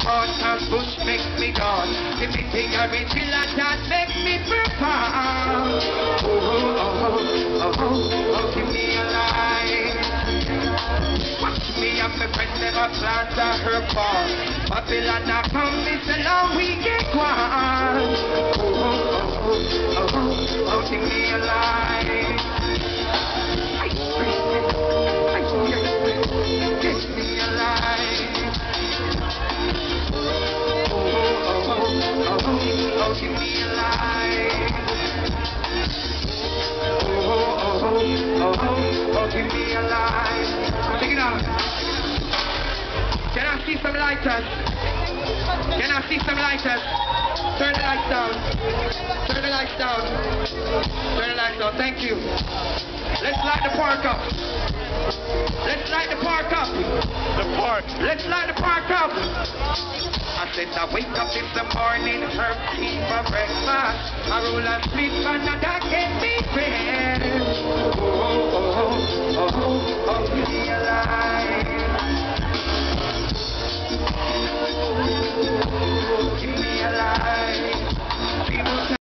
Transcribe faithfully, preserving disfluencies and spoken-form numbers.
hot and bush make me gone. If me think I reach till I can't make me perform. Oh, oh, oh, oh, oh, oh, give me a light. Watch me and my friends never plant a herb farm. Babylon a come, it's a long we get one. Oh, oh, oh, oh, oh, oh, give me a light. Ice cream, ice cream, give me a light. Oh, oh, oh, oh, oh, oh, give me a light. Oh, oh, oh, oh, oh, oh, give me a light. Check it out. Can I see some lighters? Can I see some lighters? Turn the lights down. Turn the lights down. Turn the lights down. Thank you. Let's light the park up. Let's light the park up. The park. Let's light the park up. I said I wake up in the morning, herb tea for breakfast. I roll a split and that get me fair.